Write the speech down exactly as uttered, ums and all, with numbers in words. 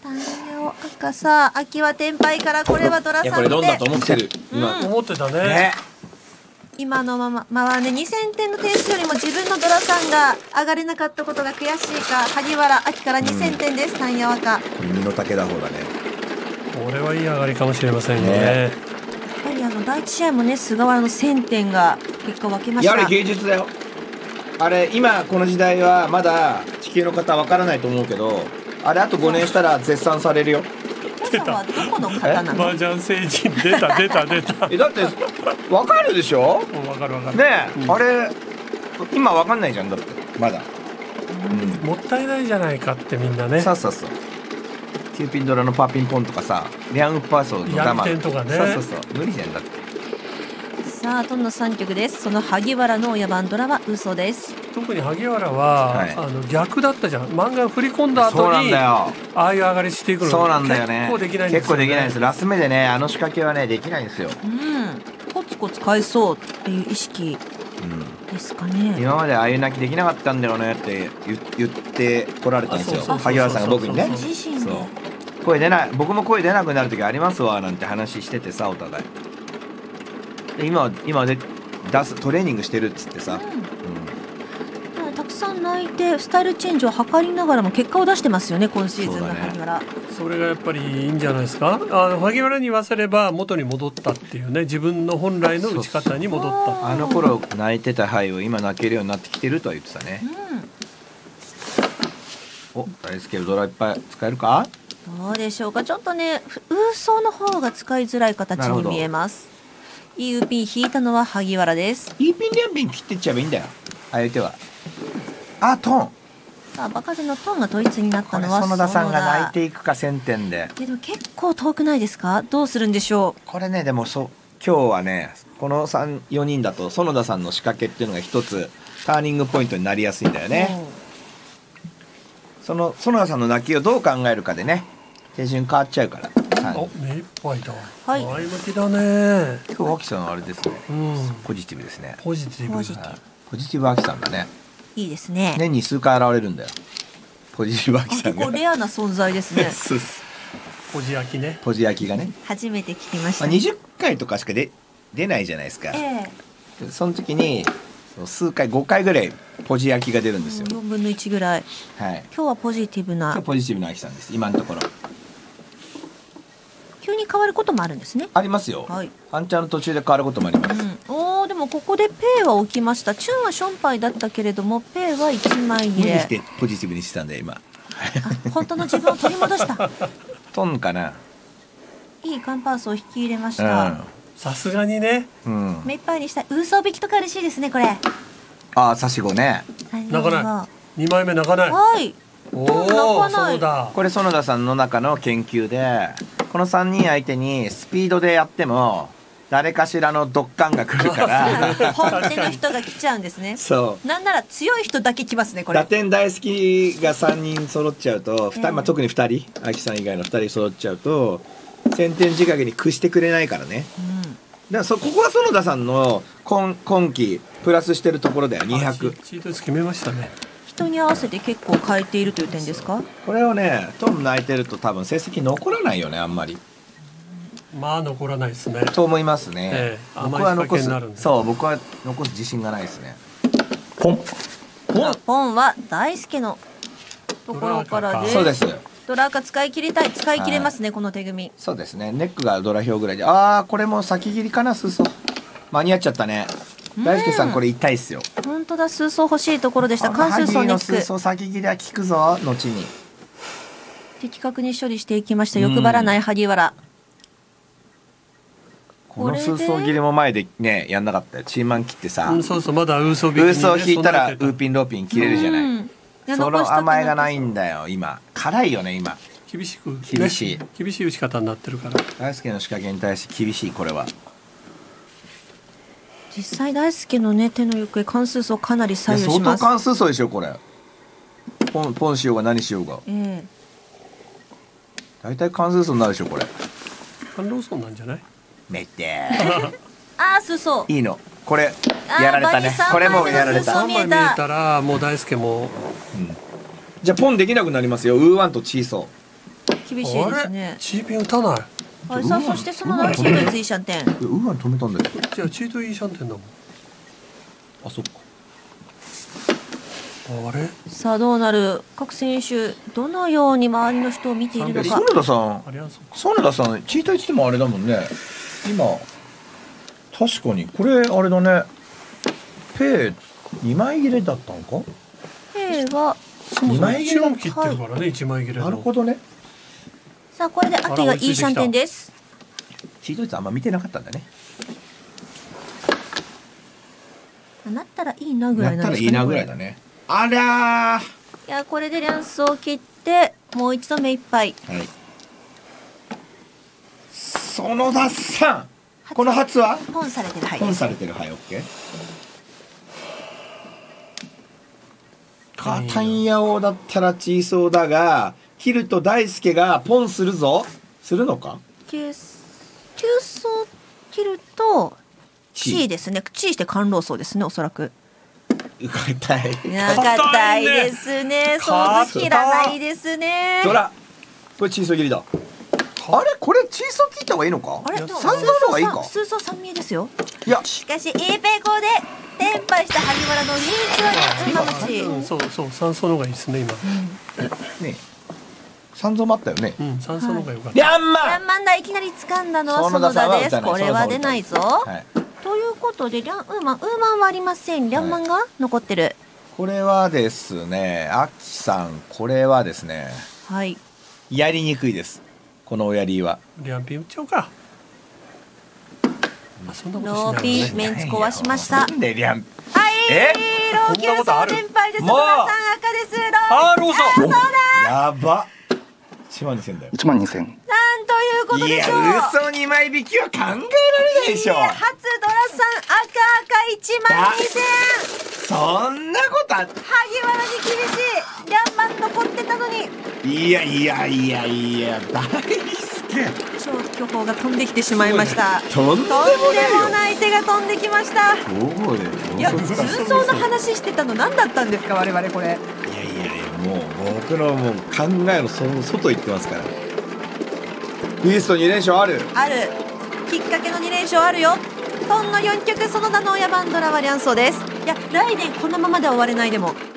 単葉赤さあ、秋は天敗からこれはドラさんで。 いやこれどんだと思ってる今、 思ってたね。 ね。 今のまま、まあね、にせんてんの点数よりも自分のドラさんが上がれなかったことが悔しいか、萩原秋からにせんてんです、単葉赤。 これ身の丈だ方だね。 これはいい上がりかもしれませんね。 ねやっぱりあの第一試合もね、菅原のせんてんが結果を分けました。 いやあれ芸術だよ。あれ今この時代はまだ地球の方わからないと思うけど、あれあとごねんしたら絶賛されるよ。 お父さんはどこの方なの？ 麻雀星人出た出た出た。 えだってわかるでしょ。 うんわかるわかる。 ねえ、うん、あれ今わかんないじゃんだってまだ、 うん、もったいないじゃないかってみんなね。 そうそうそう。キューピンドラのパーピンポンとかさ、リャンウッパーソーのダマヤンテンとかね。 そうそうそう無理じゃんだって。 さあトンのさんきょくです。その萩原の親番ドラは嘘です。 特に萩原は、はい、あの逆だったじゃん。漫画振り込んだ後にそうなんだよ。 ああいう上がりしていくの。 そうなんだよね。 結構できないんですよね。 結構できないんです。ラス目でねあの仕掛けはねできないんですよ。 うん。コツコツ返そうっていう意識ですかね。 うん、今までああいう泣きできなかったんだよねって言ってこられたんですよ。萩原さんが僕にね。 自身で。 声出ない、僕も声出なくなる時ありますわなんて話しててさお互い。で今今で出すトレーニングしてるっつってさ、 うんうん、たくさん泣いてスタイルチェンジを図りながらも結果を出してますよね今シーズンの萩原。 そ,、ね、それがやっぱりいいんじゃないですか。あの萩原に言わせれば元に戻ったっていうね、自分の本来の打ち方に戻った。 あの頃泣いてた灰を今泣けるようになってきてるとは言ってたね、うん、お大輔ドラいっぱい使えるか。 どうでしょうか。ちょっとねウーソーの方が使いづらい形に見えます。イーピン引いたのは萩原です。 イーピンリャンピン切ってっちゃえばいいんだよ相手は。あトンさあ場数のトンが統一になったのは園田さんが泣いていくかせんてんで。 でも結構遠くないですか。どうするんでしょう。 これねでもそ今日はねこのさん、よにんだと園田さんの仕掛けっていうのが一つターニングポイントになりやすいんだよね。その園田さんの泣きをどう考えるかでね手順変わっちゃうから。 お目いっぱいだ。 はい。 前向きだね。 今日秋さんあれですね、うん、ポジティブですね。 ポジティブ。 ポジティブ。 ポジティブ秋さんだね。 いいですね。 年に数回現れるんだよポジティブ秋さんが。 結構レアな存在ですね。 ポジ焼きね。 ポジ焼きがね。 初めて聞きました、 ね。まあ、にじゅっかいとかしかで出ないじゃないですか。ええ、その時に数回ごかいぐらいポジ焼きが出るんですよ。 よんぶんのいちぐらい。はい。今日はポジティブな。 今日ポジティブな秋さんです今のところ。 急に変わることもあるんですね。 ありますよ。はい。半チャンの途中で変わることもあります。 うん、おお、でもここでペイは起きました。チュンはションパイだったけれども、ペイはいちまい切れ。 無理してポジティブにしてたんで今。 あ、本当の自分を取り戻した。 トンかな。 いいカンパースを引き入れました。 さすがにね。 うん。目いっぱいにしたい。ウーソー引きとか嬉しいですねこれ。 ああ、差し子ね。 泣かない。にまいめ泣かない。 はい。 おお、そうだ。 これ園田さんの中の研究で。このさんにん相手にスピードでやっても誰かしらのドッカンが来るから本手の人が来ちゃうんですね。 そうなんなら強い人だけ来ますねこれ。 打点大好きがさんにん揃っちゃうとふたり、まあ、特にふたり秋さん以外のふたり揃っちゃうと先天仕掛けに屈してくれないからね、うん、だからそここは園田さんの 今, 今期プラスしてるところだよにひゃく。 チート決めましたね。 人に合わせて結構変えているという点ですか。 これをねトム泣いてると多分成績残らないよねあんまり。 まあ残らないですね。 と思いますね。ええ、僕は残す。そう僕は残す自信がないですね。ポンポンポンは大輔のところからです。 そうです。 ドラ赤使い切りたい使い切れますね、はい、この手組。 そうですね。ネックがドラ表ぐらいで、ああこれも先切りかな。スーソー間に合っちゃったね。大輔さんこれ痛いっすよ。 本当だ、スーソー欲しいところでした。関数ソーネック。 スーソー先切りは効くぞ後に。 的確に処理していきました。欲張らない萩原。 このスーソー切りも前でねやんなかったよ。チーマン切ってさ、 うん、そうそうまだウーソー引き、 ね、ウーソー引いたらウーピンローピン切れるじゃない、うん、その甘えがないんだよ今。辛いよね今。 厳しく厳しい、 ね、厳しい打ち方になってるから。 大輔の仕掛けに対して厳しい。これは実際大輔のね手の行方関数層かなり左右します。 相当関数層でしょこれ。ポンポンしようが何しようが、えー、大体関数層になるでしょこれ。 関数層なんじゃない。 めってあースーソーいいのこれやられたね。これもやられた。 さんまい見えたらもう大輔も、うん、 じゃあポンできなくなりますよ。ウーワンとチーソー厳しいですね。 チーピン打たない。 はい、さあそしてその後チートイツイシャンテン。 ウーアン止めたんだよ。 じゃあチートイーシャンテンだもん。 あ、そっか。 あれさあどうなる。各選手どのように周りの人を見ているのか。 園田さんあれはそうか。 園田さんチートイツってもあれだもんね。今確かにこれあれだね。ペイにまい切れだったのか。 ペイはにまい切れを切ってるからね、いちまい切れの。 なるほどね。 さあこれで秋がイーシャンテンです。 チートイツあんま見てなかったんだね。 なったらいいなぐらいなんですかね。 なったらいいなぐらいだね。あらー。 いやこれでリャンスを切ってもう一度目いっぱい。 はい。園田さん。この初はポンされてるはいポンされてるはい、オッケー。カタンヤオだったらチーソーだが、切ると大輔がポンするぞ。するのか。 急急走切るとチーですね。チーして甘露層ですね、おそらく。 硬い。 硬いですね。そう切らないですね。 どら。これチーソー切りだ。あれこれチーソー切った方がいいのか。 あれ三層の方がいいか。 数層三見えですよ。 いやしかし イーペイコで連敗した萩原の人気はね、馬うん、 持ち。 そうそう、三層の方がいいですね今。 ね三層もあったよね。 うん、三層の方が良かった。 リャンマランマンダいきなり掴んだのは園田です。これは出ないぞ。ということでリャンウーマンウーマンはありません。リャンマンが残ってる。 これはですね、アキさんこれはですね、 はい。 やりにくいです。このおやりは。 リャンピン打っちゃおうか。まあそんなことしローないピンメンツ壊しました。 なんでリャン。 はい。 えローキューソー連敗です。 もう野田さん赤です。 あーローソーそうだ。 やば。一万二千だよ。 いちまんにせん。 なんということいやでしょう。 嘘二枚引きは考えられないでしょ。 初ドラさん赤赤一万二千。 そんなことあっ。 萩原に厳しい。リャンマン残ってたのに。 いやいやいやいや大輔。 超巨峰が飛んできてしまいました。 とんでもとんでないよもない手が飛んできました。 そうだよ。 いや、通奏の話してたの何だったんですか我々これ。 いやいやいやもう僕のもう考えのその外行ってますから。ウイストに連勝ある。 ある。きっかけのに連勝あるよ。トンのよんきょく園田の親バンドラはリャンソーです。いや、来年このままでは終われないでも。